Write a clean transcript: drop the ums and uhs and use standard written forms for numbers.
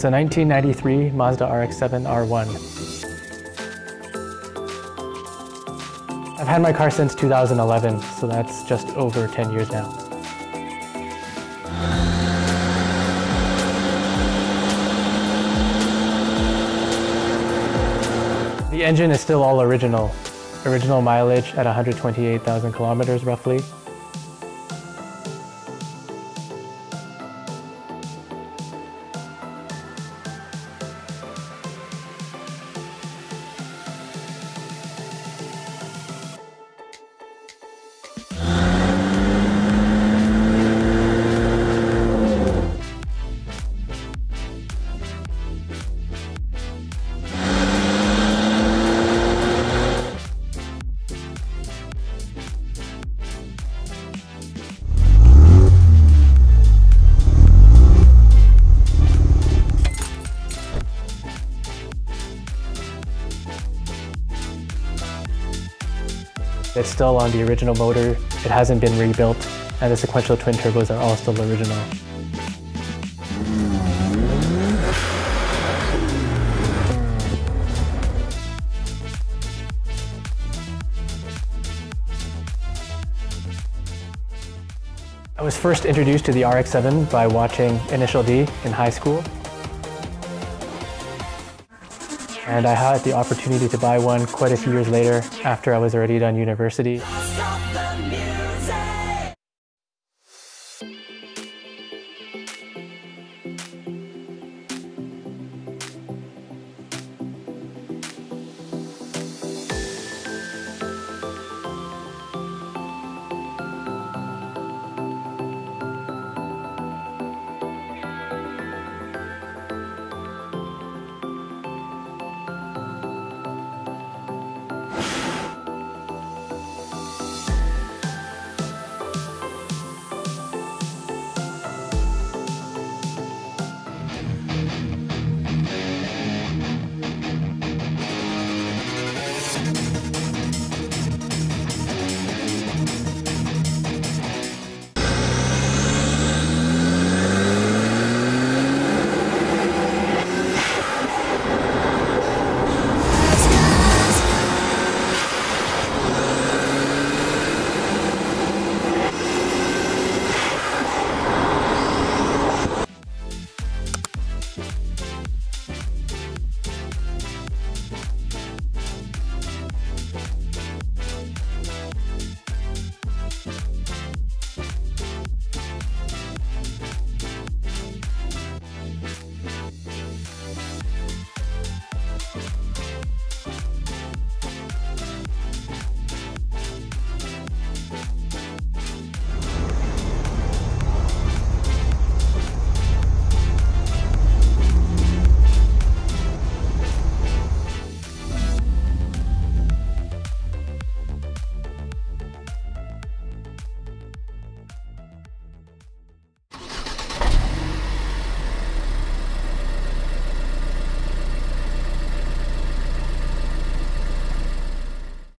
It's a 1993 Mazda RX7 R1. I've had my car since 2011, so that's just over 10 years now. The engine is still all original. Original mileage at 128,000 kilometers roughly. It's still on the original motor, it hasn't been rebuilt, and the sequential twin turbos are all still original. I was first introduced to the RX-7 by watching Initial D in high school. And I had the opportunity to buy one quite a few years later after I was already done university.